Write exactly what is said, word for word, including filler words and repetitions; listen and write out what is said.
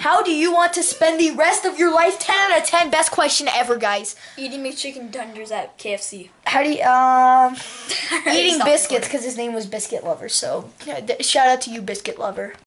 How do you want to spend the rest of your life? ten out of ten. Best question ever, guys. Eating McChicken tenders at K F C. How do you, um, eating biscuits, because his name was Biscuit Lover, so shout out to you, Biscuit Lover.